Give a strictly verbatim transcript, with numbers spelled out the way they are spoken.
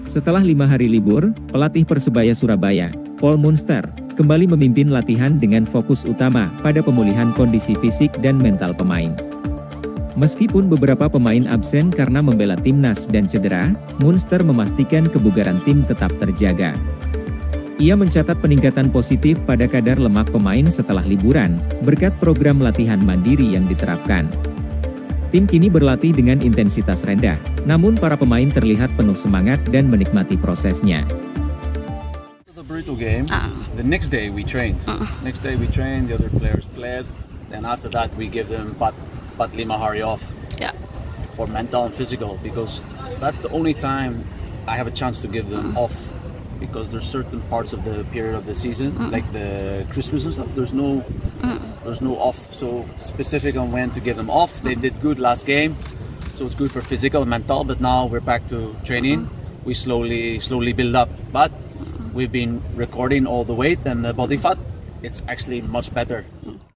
Setelah lima hari libur, pelatih Persebaya Surabaya, Paul Munster, kembali memimpin latihan dengan fokus utama pada pemulihan kondisi fisik dan mental pemain. Meskipun beberapa pemain absen karena membela timnas dan cedera, Munster memastikan kebugaran tim tetap terjaga. Ia mencatat peningkatan positif pada kadar lemak pemain setelah liburan, berkat program latihan mandiri yang diterapkan. Tim kini berlatih dengan intensitas rendah, namun para pemain terlihat penuh semangat dan menikmati prosesnya. The brutal game. Uh. The next day we trained. Uh. Next day we trained. The other players played. Then after that we give them Pat Pat lima hari off. Yeah. For mental and physical, because that's the only time I have a chance to give them Uh. off. Because there's certain parts of the period of the season, Uh. like the Christmas and stuff. There's no, Uh. there's no off. So specific on when to give them off. They did good last game, so it's good for physical and mental. But now we're back to training. We slowly, slowly build up. But we've been recording all the weight and the body fat. It's actually much better.